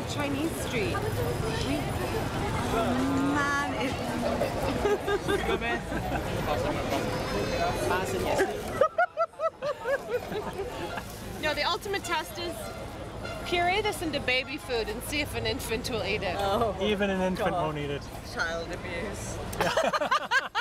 Chinese street. Oh man, No, the ultimate test is puree this into baby food and see if an infant will eat it. Oh, even an infant won't eat it. Child abuse.